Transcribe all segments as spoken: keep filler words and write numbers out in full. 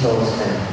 Please all stand.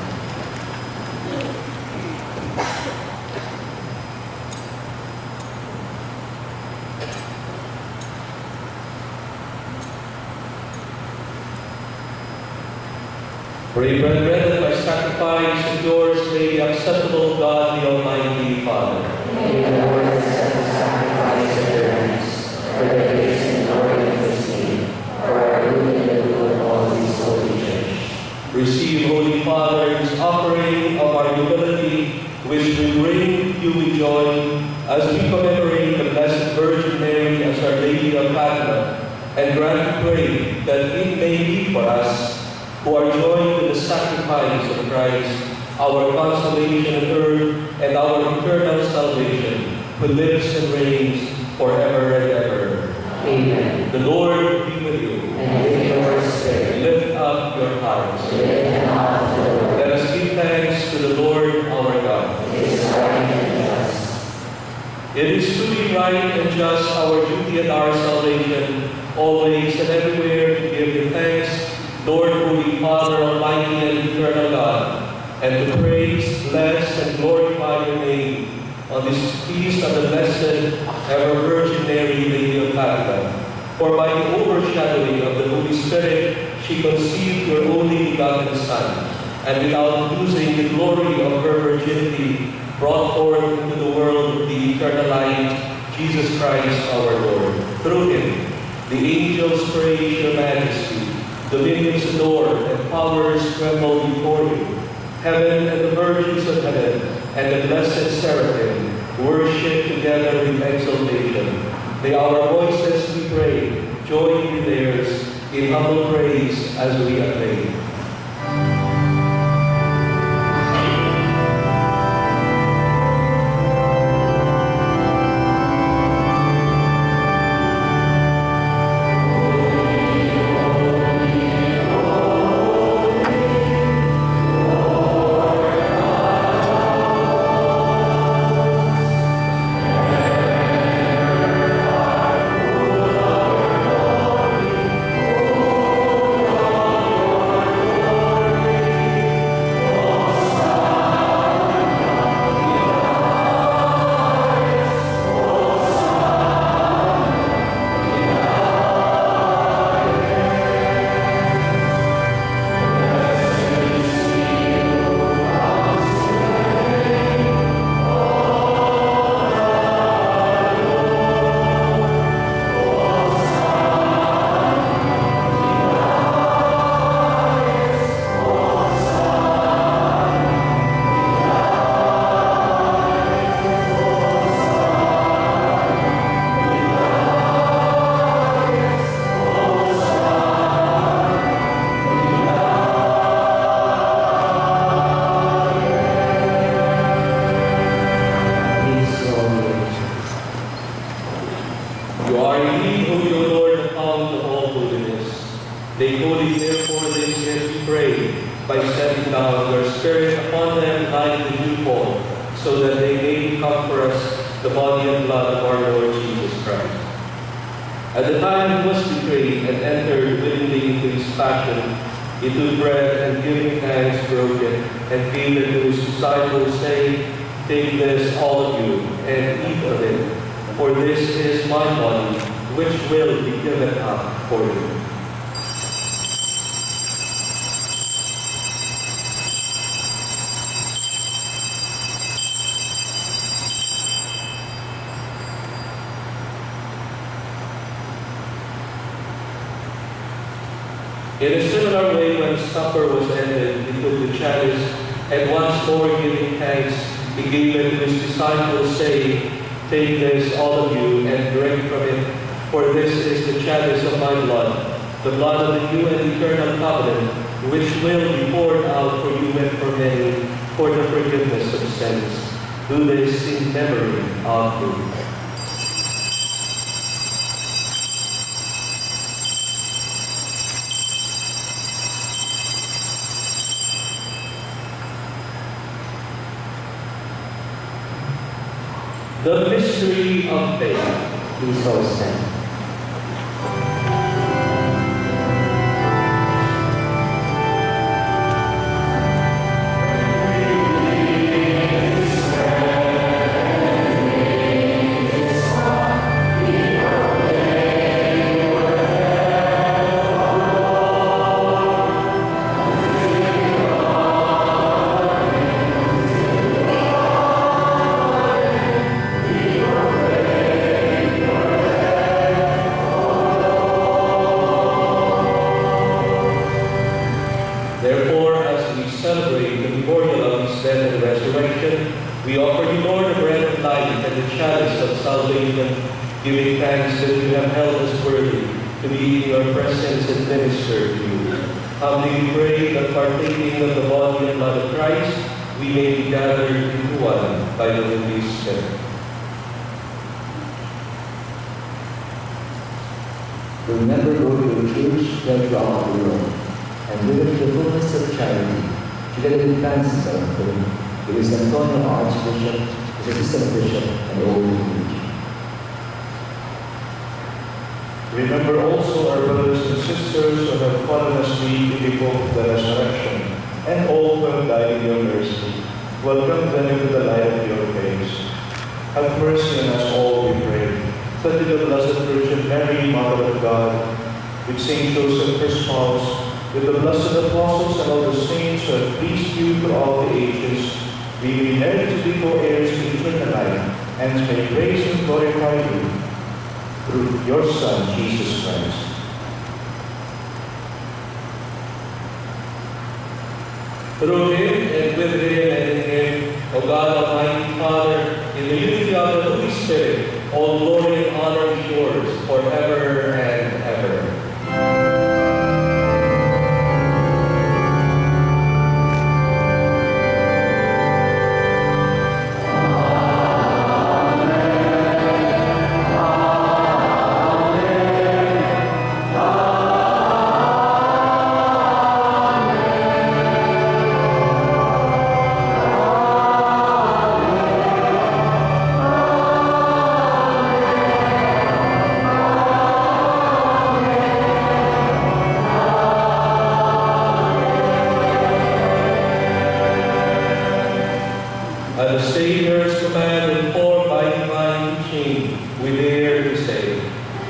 Pray, brethren, that my sacrifice of yours may be acceptable to God, the Almighty Father. May the Lord accept the sacrifice of your hands, for the grace and glory of his name, for our good and the good of all his holy church. Receive, Holy Father, this offering of our humility, which we bring you with joy, as we commemorate the Blessed Virgin Mary as Our Lady of Fatima, and grant, we pray, that it may be for us, who are joined in the sacrifice of Christ, our consolation on earth and our eternal salvation, who lives and reigns forever and ever. Amen. The Lord be with you. And with your spirit. Lift up your hearts. Lift them up to the Lord. Let us give thanks to the Lord our God. It is right and just. It is truly right and just, our duty and our salvation, always and everywhere to give you thanks, Lord, Holy Father, Almighty and Eternal God, and to praise, bless, and glorify your name on this feast of the Blessed Ever Virgin Mary, Lady of Fatima. For by the overshadowing of the Holy Spirit, she conceived your only begotten Son, and without losing the glory of her virginity, brought forth into the world the eternal light, Jesus Christ our Lord. Through him, the angels praise your majesty, dominions adore, and powers tremble before you. Heaven and the virgins of heaven and the blessed seraphim worship together with exaltation. May our voices, we pray, join with theirs in humble praise as we acclaim. In a similar way, when supper was ended, he took the chalice, and once more giving thanks, he gave it to his disciples, saying, "Take this, all of you, and drink from it, for this is the chalice of my blood, the blood of the new and eternal covenant, which will be poured out for you and for many, for the forgiveness of sins. Do this in memory of me." The mystery of faith. Please all stand. celebrate the memorial of his death and resurrection, we offer you, Lord, the bread of life and the chalice of salvation, giving thanks that you have held us worthy to be in your presence and minister to you. Humbly we pray that partaking of the body and blood of Christ, we may be gathered into one by the Holy Spirit. Remember, Lord, your church spread throughout the world, and give it the fullness of charity, together with Francis our Pope, with Saint Antonio Archbishop, his Assistant Bishop, and all the clergy. Remember also our brothers and sisters who have fallen asleep in the hope of the resurrection, and all who have died in your mercy. Welcome them into the light of your face. Have mercy on us all, we pray, that with the Blessed Virgin Mary, Mother of God, with Saint Joseph, her spouse, with the blessed apostles and all the saints who have pleased you through all the ages, we may merit to be co-heirs to eternal life, and may praise and glorify you through your Son, Jesus Christ. Through him, and with him, and in him, O God, Almighty Father, in the unity of the Holy Spirit, all glory and honor is yours forever and ever. At the Savior's command, informed by divine teaching, we dare to say,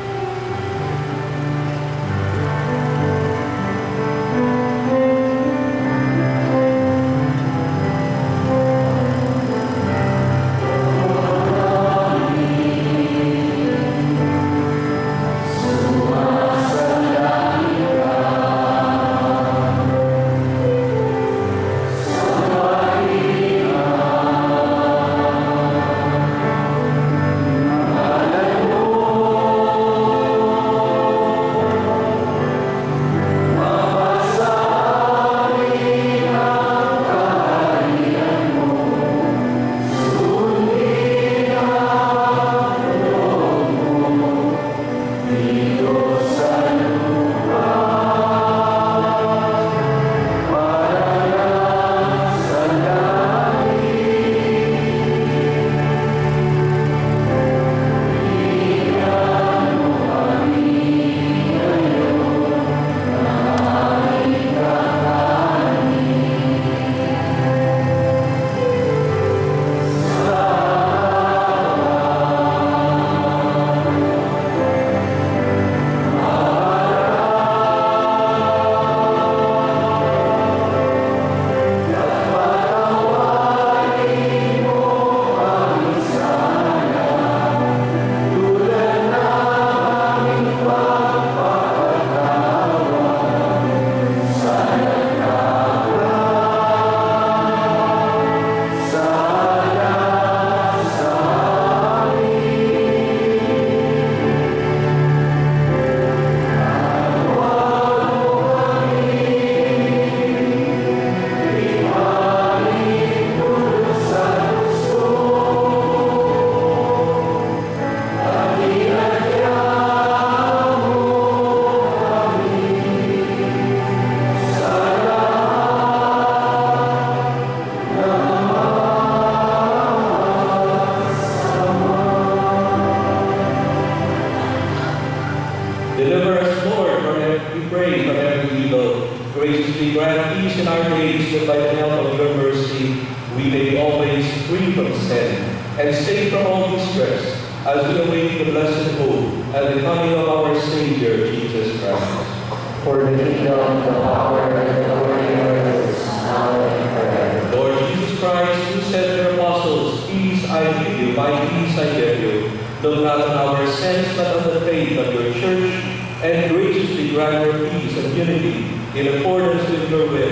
deliver us, Lord, from every, we pray, from every evil. Graciously grant peace in our days, that by the help of your mercy, we may be always free from sin, and safe from all distress, as we await the blessed hope and the coming of our Savior, Jesus Christ. For the kingdom, the power, and the glory are yours, now and forever. Lord Jesus Christ, who said to your apostles, "Peace I give you, my peace I give you," look not on our sins, but on the faith of your church, and graciously grant her peace and unity in accordance with your will,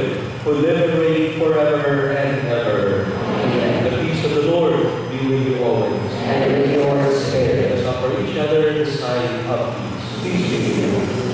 who live and reign forever and ever. Amen. The peace of the Lord be with you always. And with your spirit. Let us offer each other the sign of peace. Peace be with you.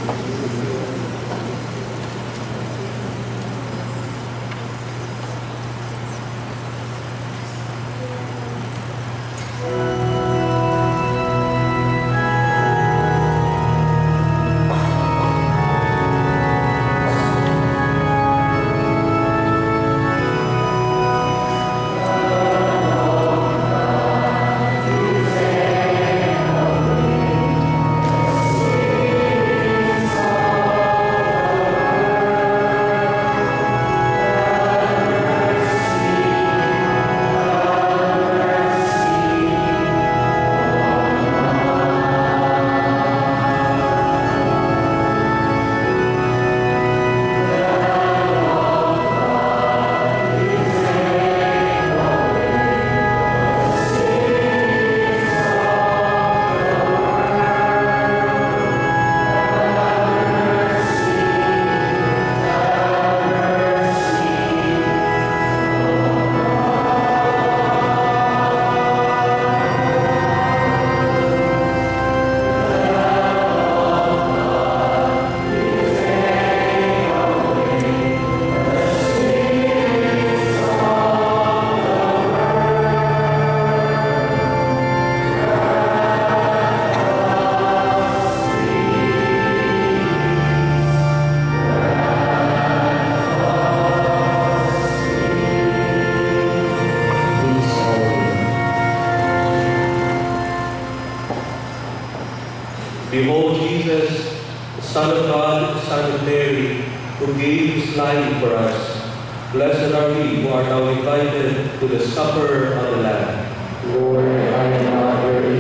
Behold Jesus, the Son of God, the Son of Mary, who gave his life for us. Blessed are we who are now invited to the supper of the Lamb. Lord, I am not worthy